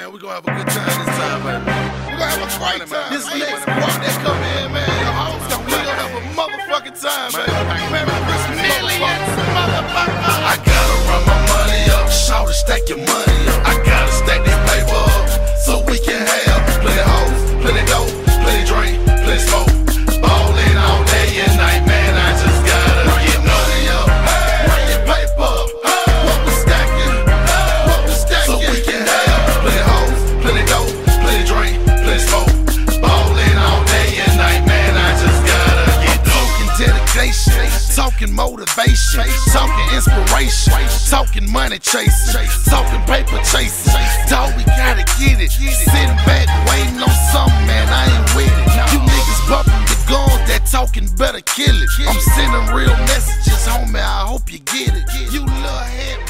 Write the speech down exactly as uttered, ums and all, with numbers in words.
man. We gonna have a good time this time, man. We gonna have a great time. This next squad that come in, man. Your hoes gonna we gonna have a motherfucking time, man. Merry Christmas, millions, motherfucker. I gotta run my money up, shout stack your money up. I gotta stack this paper up so we can have plenty hoes, plenty dope, plenty drink, plenty smoke. Ballin' all day and night, man. I just gotta get money up, run your paper up. What we stacking, what we stacking, so we can have plenty hoes, plenty dope, plenty drink, plenty smoke. Ballin' all day and night, man. I just gotta get talking dedication, talking motivation, talking inspiration, talking money chasing, talking paper chasing. Dawg, we gotta get it. Sitting back waiting on something, man. I ain't with it. You niggas bumping the guns, that talking better kill it. I'm sending real messages, homie. I hope you get it. You little head.